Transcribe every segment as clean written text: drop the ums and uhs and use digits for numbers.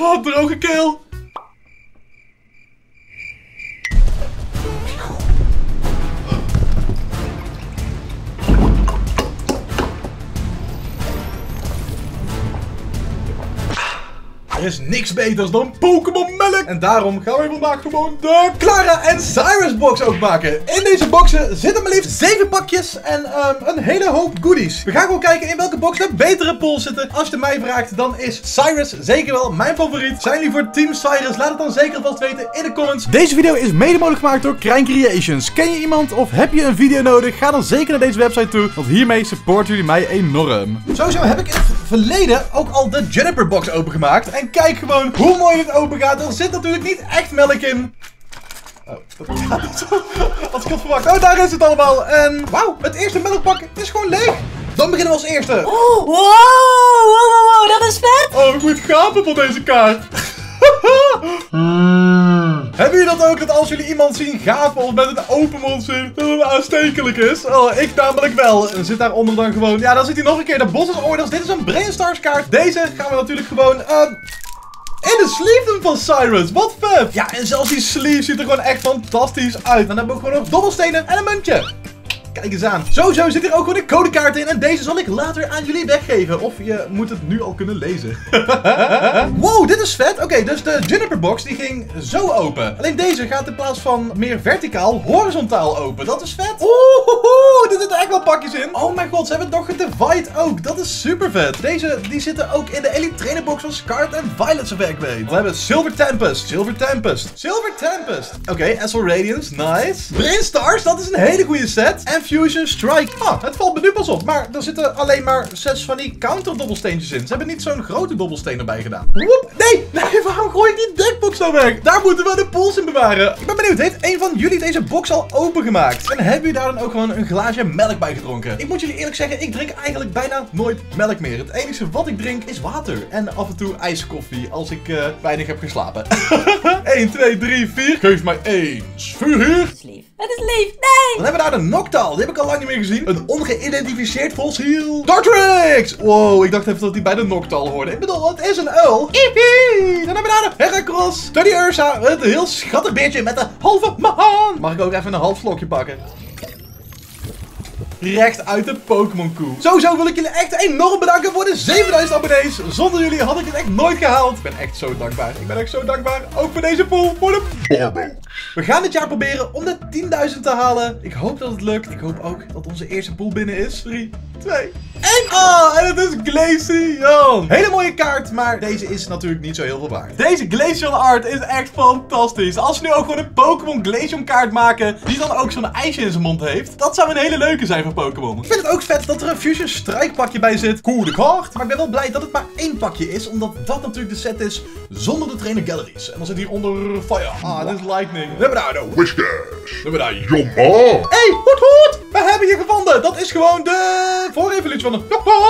Oh, droge keel. Er is niks beters dan Pokémon melk. En daarom gaan we vandaag gewoon de Clara en Cyrus box openmaken. In deze boxen zitten maar liefst 7 pakjes en een hele hoop goodies. We gaan gewoon kijken in welke box de betere pools zitten. Als je het mij vraagt, dan is Cyrus zeker wel mijn favoriet. Zijn jullie voor Team Cyrus? Laat het dan zeker vast weten in de comments. Deze video is mede mogelijk gemaakt door Krijn Creations. Ken je iemand of heb je een video nodig? Ga dan zeker naar deze website toe, want hiermee supporten jullie mij enorm. Sowieso heb ik in het verleden ook al de Juniper box opengemaakt. En kijk gewoon hoe mooi dit open gaat. Er zit natuurlijk niet echt melk in. Oh, dat gaat niet zo als ik had verwacht. Oh, daar is het allemaal. En wauw, het eerste melkpak is gewoon leeg. Dan beginnen we als eerste. Oh, wow, dat is vet. Oh, ik moet gapen van deze kaart. Hebben jullie dat ook, dat als jullie iemand zien gapen of met een open mond zien, dat het aanstekelijk is? Oh, ik namelijk wel. En zit daaronder dan gewoon, ja, dan zit hij nog een keer de Bosses Orders. Dit is een Brainstars kaart. Deze gaan we natuurlijk gewoon, in de sleeve van Cyrus. Wat vet. Ja, en zelfs die sleeve ziet er gewoon echt fantastisch uit. Dan hebben we ook gewoon nog dobbelstenen en een muntje. Kijk eens aan. Sowieso zit hier ook gewoon een codekaart in. En deze zal ik later aan jullie weggeven. Of je moet het nu al kunnen lezen. Wow, dit is vet. Oké, dus de Juniper box die ging zo open. Alleen deze gaat in plaats van meer verticaal, horizontaal open. Dat is vet. Oeh, er zitten echt wel pakjes in. Oh mijn god, ze hebben het nog gedivide ook. Dat is super vet. Deze, die zitten ook in de Elite Trainer box van Scarlet en Violet, zover ik weet. We hebben Silver Tempest. Silver Tempest. Silver Tempest. Oké, Essel Radiance. Nice. Brainstars, dat is een hele goede set. En Fusion Strike. Ah, het valt me nu pas op. Maar er zitten alleen maar 6 van die counter dobbelsteentjes in. Ze hebben niet zo'n grote dobbelsteen erbij gedaan. Woep. Nee, waarom gooi ik die deckbox nou weg? Daar moeten we de pools in bewaren. Ik ben benieuwd, heeft een van jullie deze box al opengemaakt? En hebben jullie daar dan ook gewoon een glaasje melk bij gedronken? Ik moet jullie eerlijk zeggen, ik drink eigenlijk bijna nooit melk meer. Het enige wat ik drink is water. En af en toe ijskoffie als ik weinig heb geslapen. 1, 2, 3, 4. Geef mij eens vuur hier. Het is lief, nee! Dan hebben we daar de Noctowl. Die heb ik al lang niet meer gezien. Een ongeïdentificeerd fossiel. Dartrix! Wow, ik dacht even dat hij bij de Noctowl hoorde. Ik bedoel, het is een uil. Ippie! Dan hebben we daar de Heracross. Study Ursa. Het heel schattig beertje met de halve maan. Mag ik ook even een half slokje pakken? Recht uit de Pokémon koe. Sowieso wil ik jullie echt enorm bedanken voor de 7000 abonnees. Zonder jullie had ik het echt nooit gehaald. Ik ben echt zo dankbaar. Ik ben echt zo dankbaar. Ook voor deze pool. Voor de Borbo. We gaan dit jaar proberen om de 10.000 te halen. Ik hoop dat het lukt. Ik hoop ook dat onze eerste pool binnen is. 3, 2, 1. Ah, en het is Glaceon. Hele mooie kaart, maar deze is natuurlijk niet zo heel veel waard. Deze Glaceon art is echt fantastisch. Als we nu ook gewoon een Pokémon Glaceon kaart maken, die dan ook zo'n ijsje in zijn mond heeft, dat zou een hele leuke zijn voor Pokémon. Ik vind het ook vet dat er een Fusion Strike pakje bij zit. Coole kaart. Maar ik ben wel blij dat het maar 1 pakje is, omdat dat natuurlijk de set is zonder de trainer galleries. En dan zit hier onder Fire. Ah, dit is Lightning. We hebben daar de Whiskas. We hebben daar Jomma. Hey, hoed. We hebben je gevonden. Dat is gewoon de voorevolutie van de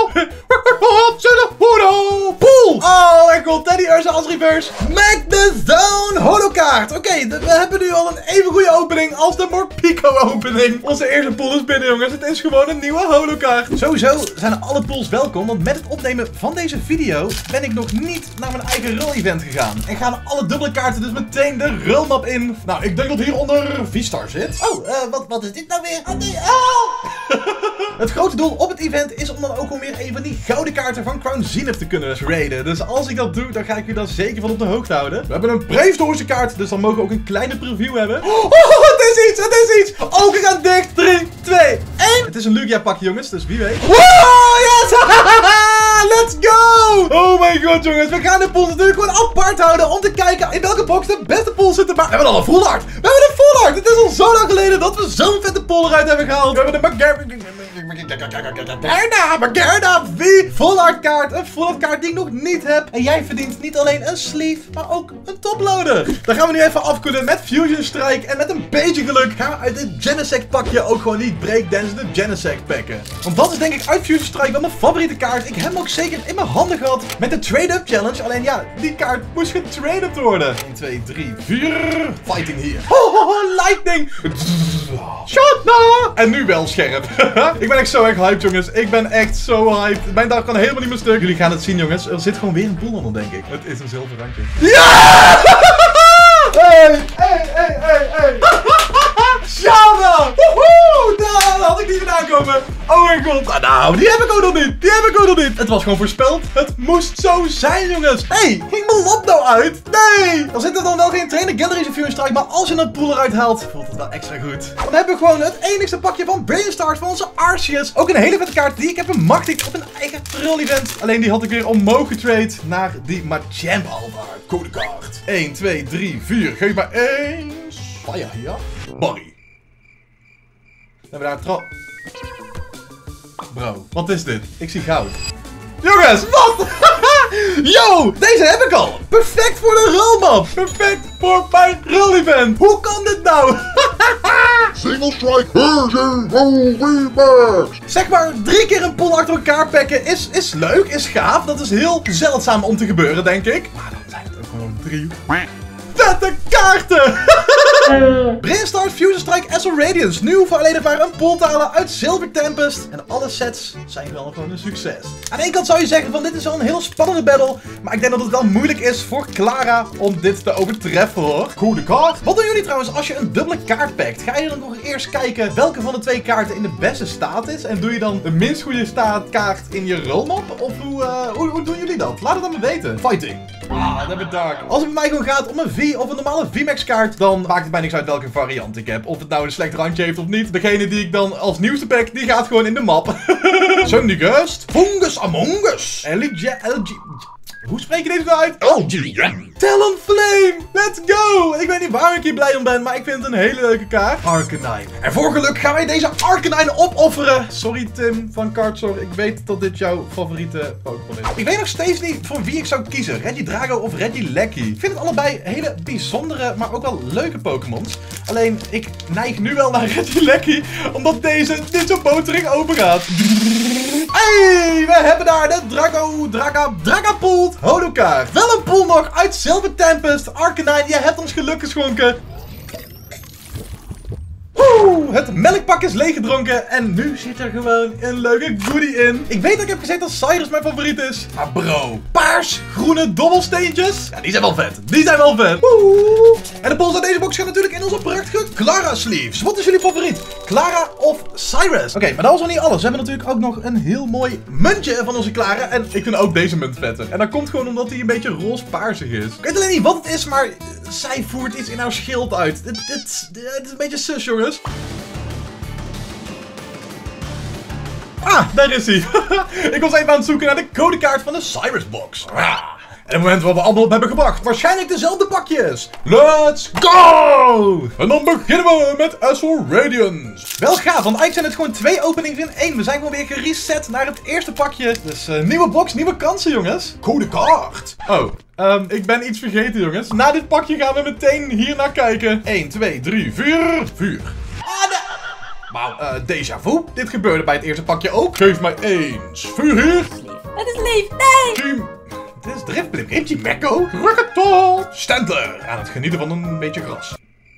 Pool. Oh mijn god, Teddy Ursa als reverse. Magnezone holokaart. Oké, we hebben nu al een even goede opening als de Morpeko opening. Onze eerste pool is binnen, jongens. Het is gewoon een nieuwe holokaart. Sowieso zijn alle pools welkom, want met het opnemen van deze video ben ik nog niet naar mijn eigen rul-event gegaan. En gaan alle dubbele kaarten dus meteen de rulmap in. Nou, ik denk dat hieronder V-Star zit. Oh, wat is dit nou weer? Oh nee, Het grote doel op het event is om dan ook alweer een van die gouden kaarten van Crown Zenith te kunnen raiden. Dus als ik dat doe, dan ga ik je daar zeker van op de hoogte houden. We hebben een prehistorische kaart, dus dan mogen we ook een kleine preview hebben. Oh, het is iets, het is iets. Ogen gaan dicht. 3, 2, 1. Het is een Lugia pakje, jongens, dus wie weet. Wow, yes! Let's go! Oh mijn god, jongens. We gaan de pools natuurlijk gewoon apart houden om te kijken in welke box de beste pools zitten. Maar we hebben al een full art. We hebben een full art. Het is al zo lang geleden dat we zo'n vette pool eruit hebben gehaald. We hebben de Magerna V full art kaart. Een full art kaart die ik nog niet heb. En jij verdient niet alleen een sleeve, maar ook een toploader. Dan gaan we nu even afkoelen met Fusion Strike. En met een beetje geluk gaan we uit het Genesect pakje ook gewoon niet breakdance de Genesect pakken. Want dat is denk ik uit Fusion Strike wel mijn favoriete kaart. Ik heb hem ook zeker in mijn handen gehad met de trade-up challenge. Alleen ja, die kaart moest getrade-up worden. 1, 2, 3, 4. Fighting hier. Lightning. Shotna. En nu wel scherp. Ik ben echt zo erg hyped, jongens. Ik ben echt zo hyped. Mijn dag kan helemaal niet meer stuk. Jullie gaan het zien, jongens. Er zit gewoon weer een pool onder, denk ik. Het is een zilver randje. Ja! Hey! Shana! Woehoe! Dat had ik niet gedaan komen. Oh mijn god. Nou, die heb ik ook nog niet. Het was gewoon voorspeld. Het moest zo zijn, jongens. Hey, ging mijn lab nou uit? Nee! Dan zit er dan wel geen trainer galleries of Fury Strike, maar als je een pool eruit haalt, voelt het wel extra goed. Dan hebben we gewoon het enigste pakje van Brainstars van onze Arceus. Ook een hele vette kaart die ik heb bemachtigd op een eigen trill event. Alleen die had ik weer omhoog getrade naar die Machamp Alvar codekaart. 1, 2, 3, 4. Geef maar 1. Fire hier. Barry. Dan hebben we daar Bro, wat is dit? Ik zie goud. Jongens, wat? Yo, deze heb ik al. Perfect voor de rolmap. Perfect voor mijn roll event. Hoe kan dit nou? Single Strike version roll remax. Zeg maar 3 keer een pool achter elkaar pakken is leuk, is gaaf. Dat is heel zeldzaam om te gebeuren, denk ik. Maar dan zijn het ook gewoon 3 vette kaarten. Brainstars, Fusion Strike, Essel Radiance. Nu hoeven we alleen nog maar een pool te halen uit Silver Tempest. En alle sets zijn wel gewoon een succes. Aan de ene kant zou je zeggen van dit is wel een heel spannende battle. Maar ik denk dat het wel moeilijk is voor Clara om dit te overtreffen, hoor. Goede kaart. Wat doen jullie trouwens als je een dubbele kaart pakt? Ga je dan nog eerst kijken welke van de 2 kaarten in de beste staat is? En doe je dan de minst goede kaart in je rollmap? Of hoe doen jullie dat? Laat het dan maar weten. Fighting. Ah, dat is dark. Als het bij mij gewoon gaat om een V of een normale VMAX kaart, dan maakt het mij niks uit welke variant ik heb. Of het nou een slecht randje heeft of niet. Degene die ik dan als nieuwste pack, die gaat gewoon in de map. Sundigust. Fungus Among Us. Hoe spreek je deze nou uit? Talonflame! Let's go! Ik weet niet waarom ik hier blij om ben, maar ik vind het een hele leuke kaart. Arcanine. En voor geluk gaan wij deze Arcanine opofferen. Sorry Tim van Kartzor, ik weet dat dit jouw favoriete Pokémon is. Ik weet nog steeds niet voor wie ik zou kiezen. Regidrago of Regieleki. Ik vind het allebei hele bijzondere, maar ook wel leuke Pokémons. Alleen, ik neig nu wel naar Regieleki, omdat deze dit zo boterig open gaat. Hey, we hebben daar de Dragapult holokaart. Wel een pool nog uit Silver Tempest. Arcanine, je hebt ons geluk geschonken. Het melkpak is leeggedronken en nu zit er gewoon een leuke goodie in. Ik weet dat ik heb gezegd dat Cyrus mijn favoriet is. Maar bro, paars-groene dobbelsteentjes. Ja, die zijn wel vet. En de pols uit deze box gaat natuurlijk in onze prachtige Clara sleeves. Wat is jullie favoriet? Clara of Cyrus? Oké, maar dat was nog niet alles. We hebben natuurlijk ook nog een heel mooi muntje van onze Clara. En ik vind ook deze munt vetter. En dat komt gewoon omdat hij een beetje roze-paarsig is. Ik weet alleen niet wat het is, maar zij voert iets in haar schild uit. Het is een beetje sus, jongens. Ah, daar is hij. Ik was even aan het zoeken naar de codekaart van de Cyrus box. En het moment wat we allemaal op hebben gebracht. Waarschijnlijk dezelfde pakjes. Let's go! En dan beginnen we met Essel Radiance. Wel gaaf, want eigenlijk zijn het gewoon 2 openings in 1. We zijn gewoon weer gereset naar het eerste pakje. Dus nieuwe box, nieuwe kansen, jongens. Codekaart. Oh, ik ben iets vergeten, jongens. Na dit pakje gaan we meteen hier naar kijken. 1, 2, 3, 4. Vuur. Wauw, déjà vu. Dit gebeurde bij het eerste pakje ook. Geef mij eens vuur hier. Het is lief, nee! Dit is Driftblik. Heeft hij Mekko? Rocketop. Stantler. Aan het genieten van een beetje gras.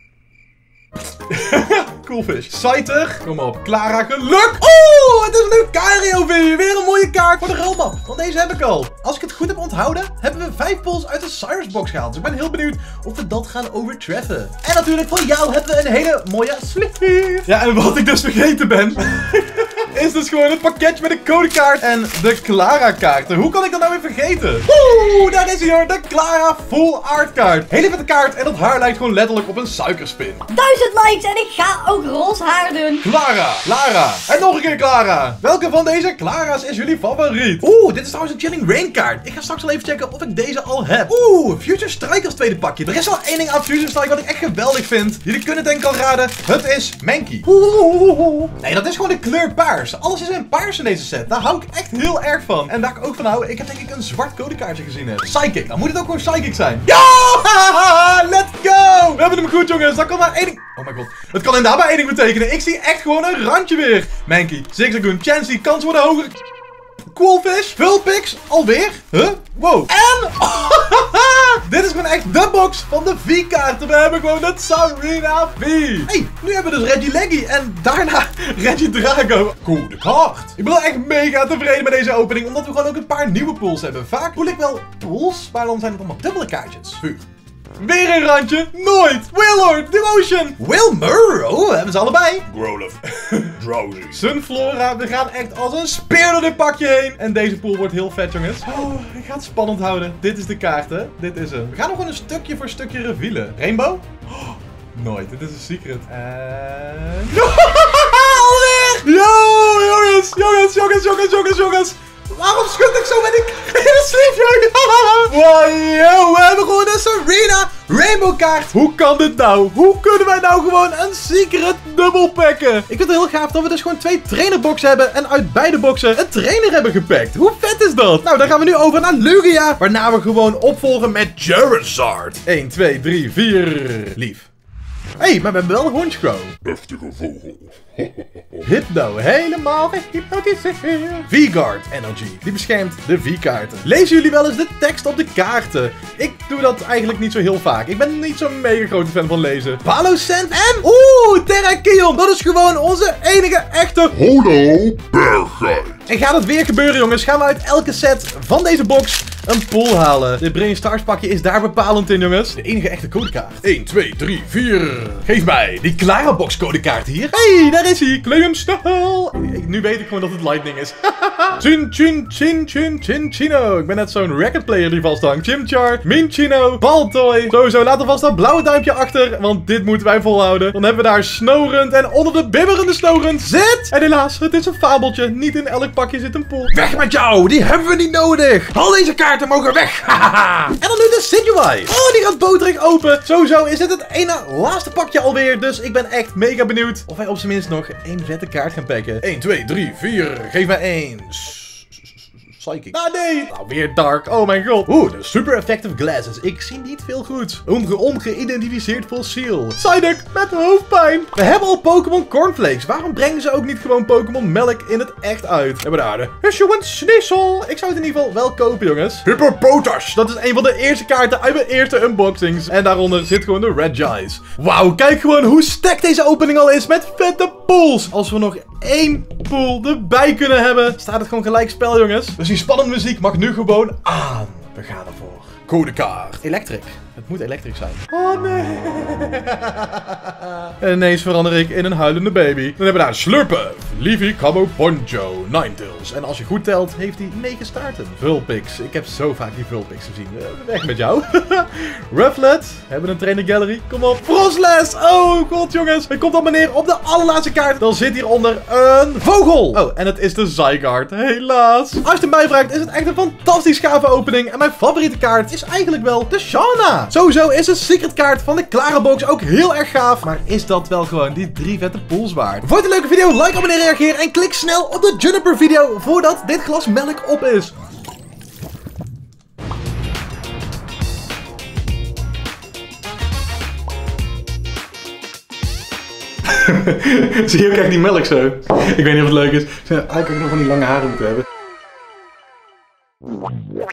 Cool fish. Scyther. Kom op. Clara, geluk. Oeh, het is een Lucario weer. Weer een mooie kaart voor de rolmap. Want deze heb ik al. Als ik het goed heb onthouden, hebben we 5 pulls uit de Cyrus box gehaald. Dus ik ben heel benieuwd of we dat gaan overtreffen. En natuurlijk voor jou hebben we een hele mooie sleeve. Ja, en wat ik dus vergeten ben, is dus gewoon het pakketje met de codekaart en de Clara kaarten. Hoe kan ik dat nou weer vergeten? Oeh, daar is hij hoor. De Clara full art kaart. Hele vette kaart en dat haar lijkt gewoon letterlijk op een suikerspin. 1000 likes en ik ga ook roze haar doen. Clara. En nog een keer Clara. Welke van deze Clara's is jullie favoriet? Oeh, dit is trouwens een Chilling Rain kaart. Ik ga straks wel even checken of ik deze al heb. Oeh, Future Strike als tweede pakje. Er is wel één ding aan Future Strike wat ik echt geweldig vind. Jullie kunnen het denk ik al raden. Het is Mankey. Nee, dat is gewoon de kleur paars. Alles is in paars in deze set. Daar hou ik echt heel erg van. En daar ik ook van hou, ik heb denk ik een zwart codekaartje gezien heb. Psychic. Dan moet het ook gewoon Psychic zijn. Ja! Let's go! We hebben hem goed, jongens. Dat kan maar één ding... Oh mijn god. Het kan inderdaad maar één ding betekenen. Ik zie echt gewoon een randje weer. Mankey, Zigzagoon, Chansey, kans worden hoger. Coolfish, Vulpix, alweer. Huh? Wow. En... Dit is gewoon echt de box van de V-kaarten. We hebben gewoon het Sareena V. Hey, nu hebben we dus Reggie Leggy en daarna Reggie Drago. Coole kaart. Ik ben wel echt mega tevreden met deze opening, omdat we gewoon ook een paar nieuwe pools hebben. Vaak voel ik wel pools, maar dan zijn het allemaal dubbele kaartjes. Vuur. Weer een randje. Nooit. Willard. Devotion. Wilmer. Oh, we hebben ze allebei. Growlithe. Drowsy. Sunflora. We gaan echt als een speer door dit pakje heen. En deze pool wordt heel vet, jongens. Oh, ik ga het spannend houden. Dit is de kaart, hè. Dit is hem. We gaan nog gewoon een stukje voor stukje revealen. Rainbow? Oh, nooit. Dit is een secret. En... alweer! Jongens. Waarom schud ik zo met die sleepje? Wow, we hebben gewoon een Sareena Rainbow kaart. Hoe kan dit nou? Hoe kunnen wij nou gewoon een secret dubbel packen? Ik vind het heel gaaf dat we dus gewoon 2 trainerboxen hebben en uit beide boxen een trainer hebben gepakt. Hoe vet is dat? Nou, dan gaan we nu over naar Lugia, waarna we gewoon opvolgen met Charizard. 1, 2, 3, 4. Lief. Hey, maar we hebben wel Honchkrow. Heftige vogel. Hypno, helemaal gehypnotiseerd. V-Guard Energy, die beschermt de V-kaarten. Lezen jullie wel eens de tekst op de kaarten? Ik doe dat eigenlijk niet zo heel vaak. Ik ben niet zo'n mega grote fan van lezen. Palosand en... Terrakion. Dat is gewoon onze enige echte... Holo Bergheid. En gaat het weer gebeuren, jongens? Gaan we uit elke set van deze box een pool halen. Dit Brain Stars pakje is daar bepalend in, jongens. De enige echte codekaart. 1, 2, 3, 4. Geef mij die Clara Box codekaart hier. Hey, daar is hij. Claim hem snel. Nu weet ik gewoon dat het Lightning is. Chino. Ik ben net zo'n racket player die vasthangt. Chimchar, Minchino, Baltoy. Sowieso, laat alvast dat blauwe duimpje achter, want dit moeten wij volhouden. Dan hebben we daar Snorunt en onder de bibberende Snorunt zit. En helaas, het is een fabeltje. Niet in elk pakje zit een pool. Weg met jou, die hebben we niet nodig. Al deze kaarten mogen weg. En dan nu de Sidgewai. Oh, die gaat boterig open. Sowieso is dit het ene laatste pakje alweer. Dus ik ben echt mega benieuwd of wij op zijn minst nog 1 vette kaart gaan pakken. 1, 2, 3, 4. Geef mij 1. Psychic. Ah, nee. Nou, weer dark. Oh mijn god. De super effective glasses. Ik zie niet veel goed. Ongeïdentificeerd fossiel. Psyduck met hoofdpijn. We hebben al Pokémon Cornflakes. Waarom brengen ze ook niet gewoon Pokémon Melk in het echt uit? We hebben daar de Hisuian Sneasel. Ik zou het in ieder geval wel kopen, jongens. Hippopotas. Dat is een van de eerste kaarten uit mijn eerste unboxings. En daaronder zit gewoon de Regice. Wauw, kijk gewoon hoe stacked deze opening al is met vette pools. Als we nog 1 pool erbij kunnen hebben, staat het gewoon gelijk spel, jongens. Dus die spannende muziek mag nu gewoon aan. We gaan ervoor. Codekaart. Electric. Het moet elektrisch zijn. Oh nee. En ineens verander ik in een huilende baby. Dan hebben we daar Slurpuff, Leafy, Camo, Poncho, Ninetales. En als je goed telt, heeft hij 9 staarten. Vulpix. Ik heb zo vaak die Vulpix gezien. Weg met jou. Rufflet. Hebben we een trainer gallery. Kom op. Frostlass. Oh god, jongens. Het komt op maar neer op de allerlaatste kaart. Dan zit hieronder een vogel. Oh, en het is de Zygarde. Helaas. Als je het mij vraagt, is het echt een fantastisch gave opening. En mijn favoriete kaart is eigenlijk wel de Shauna. Sowieso is de secret kaart van de Clara Box ook heel erg gaaf. Maar is dat wel gewoon die 3 vette pools waard? Vond je het een leuke video? Like, abonneer, reageer en klik snel op de Juniper video voordat dit glas melk op is. Zie je ook echt die melk zo? Ik weet niet of het leuk is. Eigenlijk ook nog van die lange haren moeten hebben.